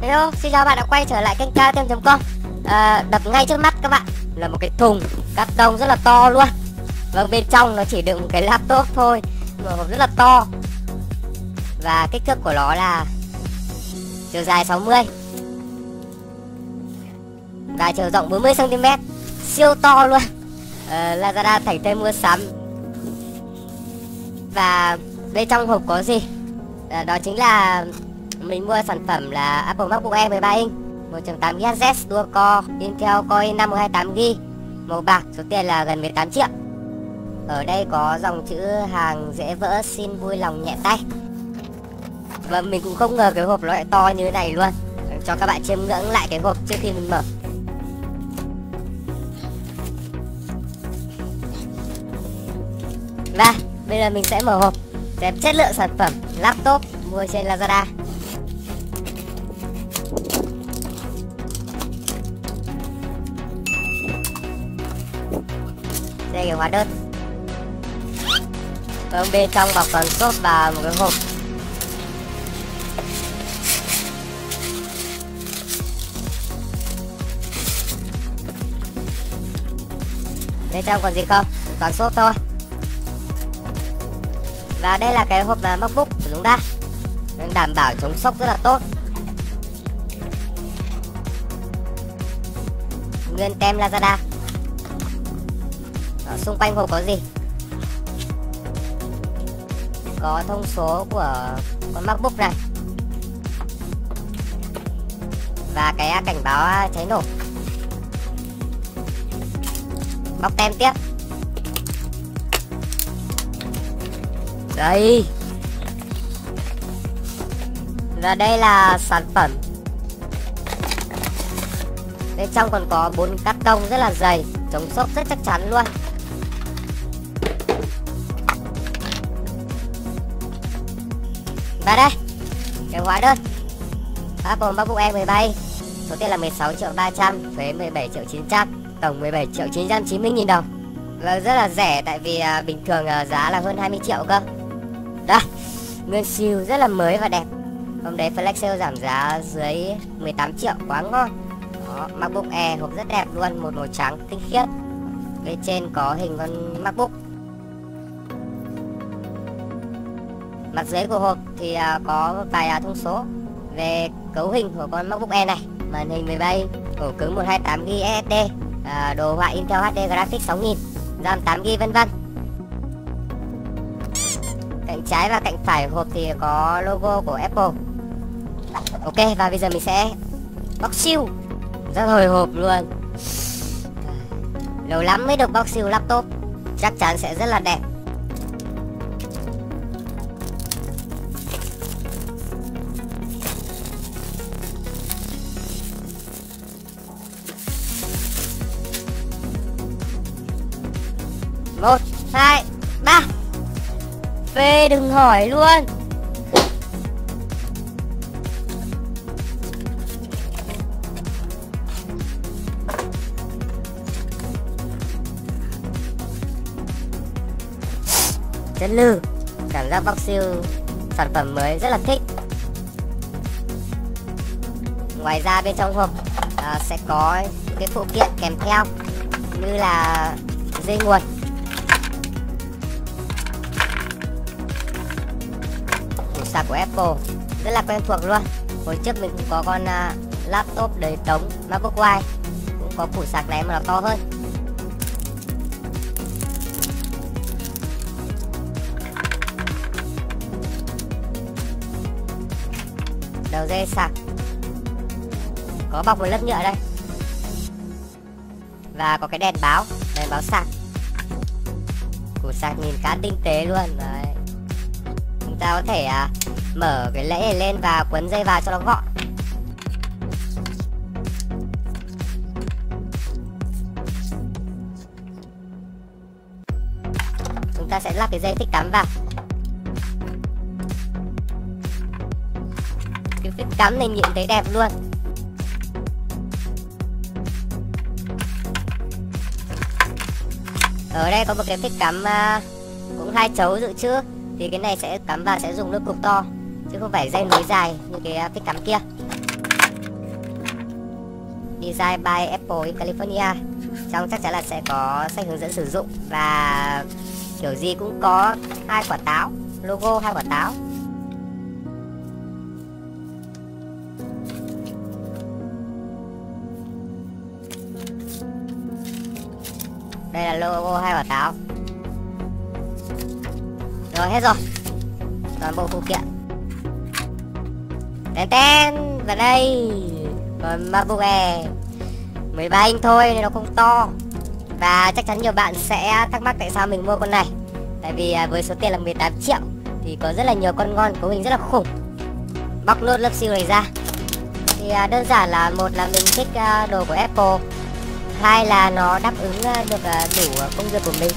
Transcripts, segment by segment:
Hello, xin chào bạn đã quay trở lại kênh KTM.com. Đập ngay trước mắt các bạn là một cái thùng cắt tông rất là to luôn. Vâng, bên trong nó chỉ đựng một cái laptop thôi, mà hộp rất là to. Và kích thước của nó là chiều dài 60 và chiều rộng 40 cm, siêu to luôn. Lazada Thành Tây mua sắm. Và bên trong hộp có gì? Đó chính là mình mua sản phẩm là Apple MacBook Air 13 inch 1.8 GHz dual core Intel Core i5 128GB màu bạc, số tiền là gần 18 triệu. Ở đây có dòng chữ hàng dễ vỡ, xin vui lòng nhẹ tay. Và mình cũng không ngờ cái hộp nó lại to như thế này luôn. Cho các bạn chiêm ngưỡng lại cái hộp trước khi mình mở. Và bây giờ mình sẽ mở hộp xem chất lượng sản phẩm laptop mua trên Lazada. Đây là hóa đơn. Vâng, bên trong bọc còn xốp và một cái hộp. Bên trong còn gì không? Toàn xốp thôi. Và đây là cái hộp MacBook của chúng ta, đảm bảo chống sốc rất là tốt. Nguyên tem Lazada. Ở xung quanh hộp có gì? Có thông số của con MacBook này và cái cảnh báo cháy nổ. Bóc tem tiếp. Đây. Và đây là sản phẩm. Bên trong còn có 4 cắt tông rất là dày, chống xốc rất chắc chắn luôn. Và đây, cái hóa đơn Apple MacBook Air 13 inch, số tiền là 16.300.000, thuế 17.900.000, tổng 17.990.000 đồng. Và rất là rẻ, tại vì bình thường giá là hơn 20 triệu cơ. Đây, nguyên siêu rất là mới và đẹp. Hôm đấy flash sale giảm giá dưới 18 triệu, quá ngon. Đó, MacBook Air hộp rất đẹp luôn, một màu trắng tinh khiết. Bên trên có hình con MacBook. Mặt dưới của hộp thì có vài thông số về cấu hình của con MacBook Air này. Màn hình 13 inch, ổ cứng 128GB SSD, đồ họa Intel HD Graphics 6000, RAM 8GB vân vân. Cạnh trái và cạnh phải của hộp thì có logo của Apple. Ok, và bây giờ mình sẽ bóc siêu. Rất hồi hộp luôn. Lâu lắm mới được bóc siêu laptop. Chắc chắn sẽ rất là đẹp. Một, hai, ba. Phê đừng hỏi luôn. Chân lư. Cảm giác bóc siêu sản phẩm mới rất là thích. Ngoài ra bên trong hộp sẽ có cái phụ kiện kèm theo, như là dây nguồn, củ sạc của Apple rất là quen thuộc luôn. Hồi trước mình cũng có con laptop đời tống MacBook Air, cũng có củ sạc này mà nó to hơn. Đầu dây sạc có bọc một lớp nhựa đây, và có cái đèn báo sạc. Củ sạc nhìn khá tinh tế luôn. Đấy, chúng ta có thể mở cái lẫy này lên và quấn dây vào cho nó gọn. Chúng ta sẽ lắp cái dây thích cắm vào. Cái thích cắm này nhìn thấy đẹp luôn. Ở đây có một cái thích cắm cũng 2 chấu dự trữ, thì cái này sẽ cắm vào sẽ dùng nước cục to, chứ không phải dây nối dài như cái phích cắm kia. Design by Apple in California. Trong chắc chắn là sẽ có sách hướng dẫn sử dụng và kiểu gì cũng có 2 quả táo, logo 2 quả táo. Đây là logo 2 quả táo. Rồi hết rồi. Toàn bộ phụ kiện. Tên tên vào đây. Còn MacBook Air 13 inch thôi nên nó không to. Và chắc chắn nhiều bạn sẽ thắc mắc tại sao mình mua con này. Tại vì với số tiền là 18 triệu thì có rất là nhiều con ngon cấu hình rất là khủng. Bóc nốt lớp siêu này ra thì đơn giản là một là mình thích đồ của Apple, hai là nó đáp ứng được đủ công việc của mình.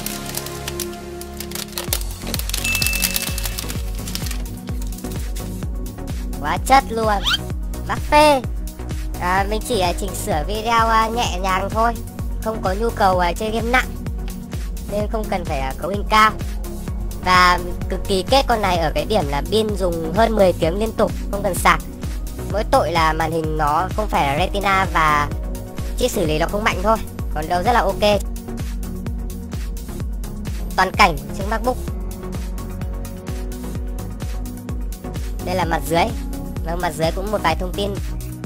Quá chất luôn, bác phê. Mình chỉ chỉnh sửa video nhẹ nhàng thôi, không có nhu cầu chơi game nặng nên không cần phải cấu hình cao. Và cực kỳ kết con này ở cái điểm là pin dùng hơn 10 tiếng liên tục, không cần sạc. Mỗi tội là màn hình nó không phải là Retina và chip xử lý nó không mạnh thôi, còn đâu rất là ok. Toàn cảnh chiếc MacBook. Đây là mặt dưới. Vâng, mặt dưới cũng một vài thông tin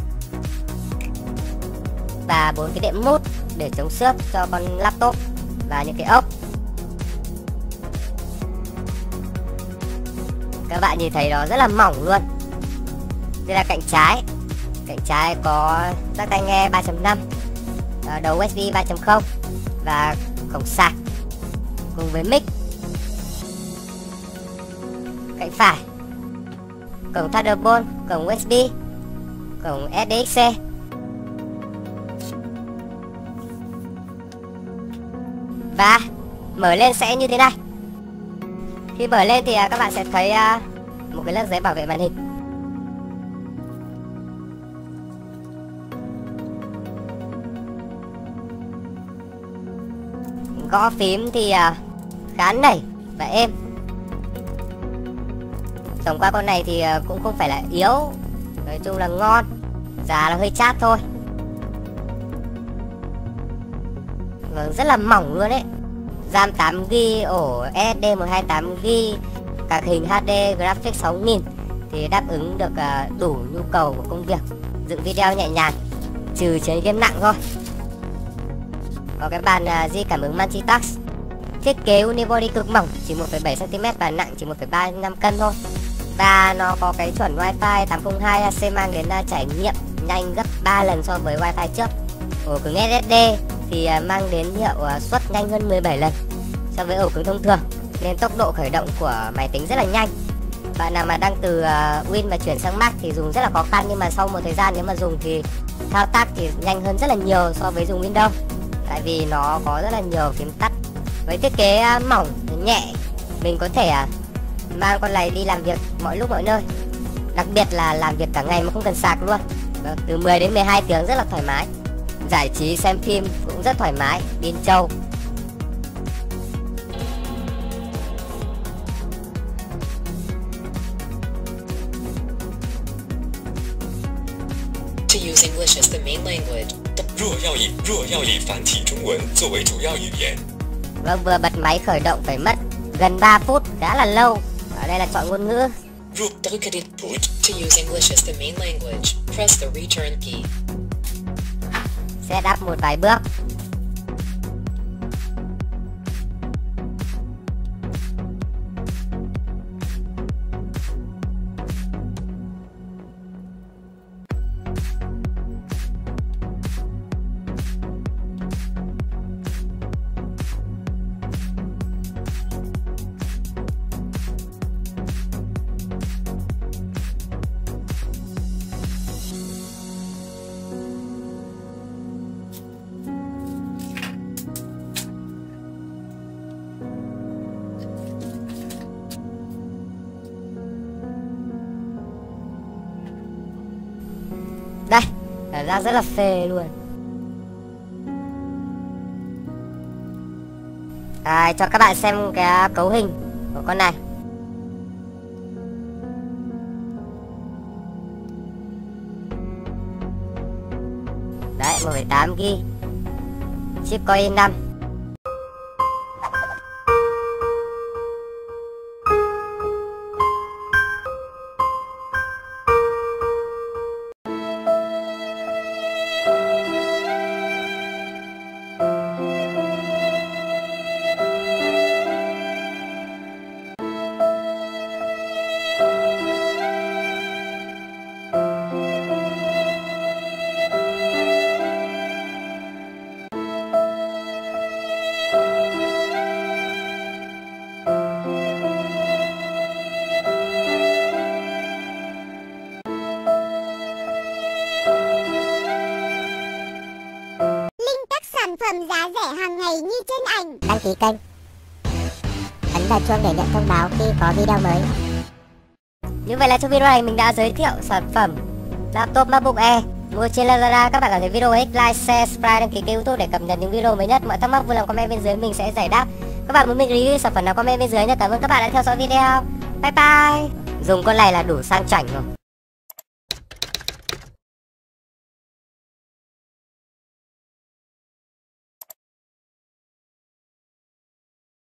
và 4 cái đệm mút để chống xước cho con laptop và những cái ốc. Các bạn nhìn thấy nó rất là mỏng luôn. Đây là cạnh trái. Cạnh trái có jack tai nghe 3.5, đầu USB 3.0 và cổng sạc cùng với mic. Cạnh phải cổng Thunderbolt, cổng USB, cổng SDXC. Và mở lên sẽ như thế này. Khi mở lên thì các bạn sẽ thấy một cái lớp giấy bảo vệ màn hình. Gõ phím thì khá nảy và êm. Tổng qua con này thì cũng không phải là yếu, nói chung là ngon, giá là hơi chát thôi. Vâng, rất là mỏng luôn đấy. RAM 8GB, ổ SSD 128GB, các hình HD graphics 6000 thì đáp ứng được đủ nhu cầu của công việc, dựng video nhẹ nhàng, trừ chơi game nặng thôi. Có cái bàn di cảm ứng multitask. Thiết kế unibody cực mỏng, chỉ 1,7cm và nặng chỉ 1,35 cân thôi. Và nó có cái chuẩn Wi-Fi 802AC mang đến trải nghiệm nhanh gấp 3 lần so với Wi-Fi trước. Ổ cứng SSD thì mang đến hiệu suất nhanh hơn 17 lần so với ổ cứng thông thường, nên tốc độ khởi động của máy tính rất là nhanh. Bạn nào mà đang từ Win và chuyển sang Mac thì dùng rất là khó khăn, nhưng mà sau một thời gian nếu mà dùng thì thao tác thì nhanh hơn rất là nhiều so với dùng Windows, tại vì nó có rất là nhiều phím tắt. Với thiết kế mỏng, nhẹ, mình có thể mang con này đi làm việc mọi lúc mọi nơi, đặc biệt là làm việc cả ngày mà không cần sạc luôn. Từ 10 đến 12 tiếng rất là thoải mái. Giải trí xem phim cũng rất thoải mái, pin trâu. To use English as the main language. 若要以繁体中文作为主要语言。 Vâng, vừa bật máy khởi động phải mất gần 3 phút, khá là lâu. Ở đây là chọn ngôn ngữ. Look at input. To use English as the main language, press the return key. Set up một vài bước. Đây, ra rất là phê luôn. Cho các bạn xem cái cấu hình của con này. Đấy, chạy 1,8 GB, chip Core i5. Sản phẩm giá rẻ hàng ngày như trên ảnh. Đăng ký kênh, ấn vào chuông để nhận thông báo khi có video mới. Như vậy là trong video này mình đã giới thiệu sản phẩm laptop MacBook Air mua trên Lazada. Các bạn cảm thấy video hữu ích, like, share, subscribe, đăng ký kênh YouTube để cập nhật những video mới nhất. Mọi thắc mắc vui lòng comment bên dưới mình sẽ giải đáp. Các bạn muốn mình review sản phẩm nào comment bên dưới nhé. Cảm ơn các bạn đã theo dõi video. Bye bye. Dùng con này là đủ sang chảnh rồi.